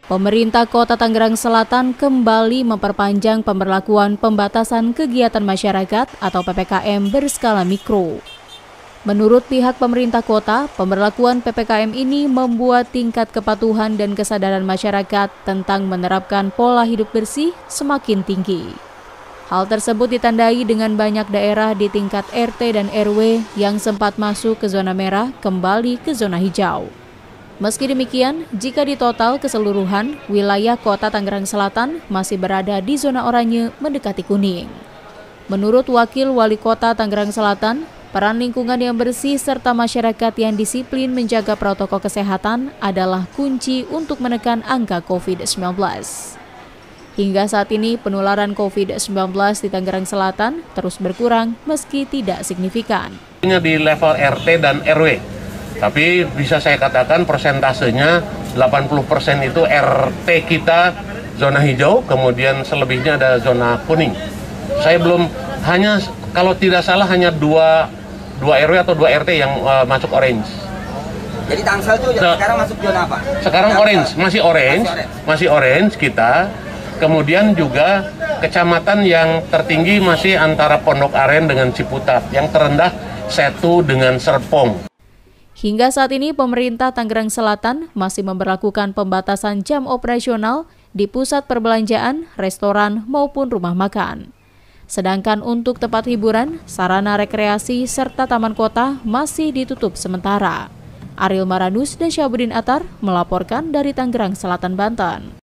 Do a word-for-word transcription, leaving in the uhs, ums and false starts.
Pemerintah Kota Tangerang Selatan kembali memperpanjang pemberlakuan pembatasan kegiatan masyarakat atau P P K M berskala mikro. Menurut pihak pemerintah kota, pemberlakuan P P K M ini membuat tingkat kepatuhan dan kesadaran masyarakat tentang menerapkan pola hidup bersih semakin tinggi. Hal tersebut ditandai dengan banyak daerah di tingkat R T dan R W yang sempat masuk ke zona merah kembali ke zona hijau. Meski demikian, jika ditotal keseluruhan, wilayah Kota Tangerang Selatan masih berada di zona oranye mendekati kuning. Menurut Wakil Wali Kota Tangerang Selatan, peran lingkungan yang bersih serta masyarakat yang disiplin menjaga protokol kesehatan adalah kunci untuk menekan angka COVID sembilan belas. Hingga saat ini, penularan COVID sembilan belas di Tangerang Selatan terus berkurang meski tidak signifikan. Di level R T dan R W. Tapi bisa saya katakan persentasenya delapan puluh persen itu R T kita zona hijau, kemudian selebihnya ada zona kuning. Saya belum, hanya kalau tidak salah hanya dua, dua R W atau dua R T yang uh, masuk orange. Jadi Tangsel itu Se sekarang masuk zona apa? Sekarang Tangsel. orange, masih orange, masih orange, masih orange kita. Kemudian juga kecamatan yang tertinggi masih antara Pondok Aren dengan Ciputat, yang terendah Setu dengan Serpong. Hingga saat ini, pemerintah Tangerang Selatan masih memberlakukan pembatasan jam operasional di pusat perbelanjaan, restoran, maupun rumah makan. Sedangkan untuk tempat hiburan, sarana rekreasi, serta taman kota masih ditutup sementara. Ariel Maranus dan Syahbudin Atar melaporkan dari Tangerang Selatan, Banten.